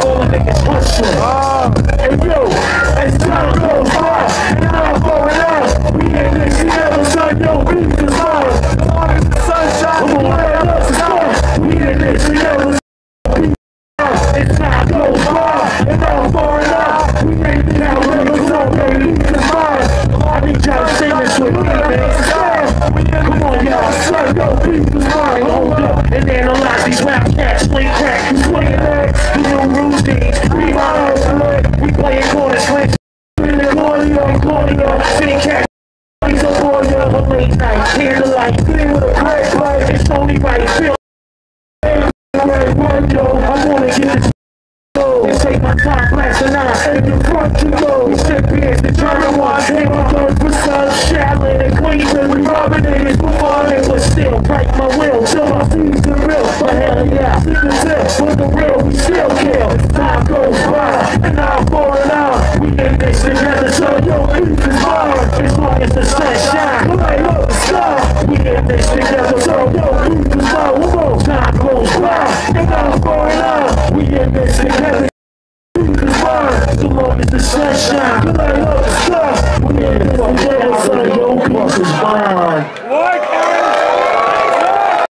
all the niggas hustling. And yo, as time goes by, and I'm going out, we ain't this together, son, yo, beef is mine. Sunshine, come on, let us go. We ain't this together, as time goes by, and I'm going out, we ain't this together, son, yo, beef is mine. I need y'all to sing this with me, man. Come on, y'all, son, yo, beef is mine. Hold up, and analyze these rap cats, swing crack, you swinging legs, you new routines, we my we playing corner swing. City cat, he's a warrior of a late night, candlelight, clean with a great light, it's only right, feel I wanna get this and take my time, blasting out in the front to go. We sit here, the German one, hit my third for sun, Shaolin and Cleveland, we robbing niggas before they was still break my will, till my fees the real, but hell yeah, see the tip, for the real, we still kill. Time goes by, and I'm falling out, we in this together, so yo, beef is mine, as long as the sun shines, light up the sky, we in this together, so yo, beef is mine, come on, time goes by, and I'm falling out, we in this together, beef is mine, so long as the sun shines, light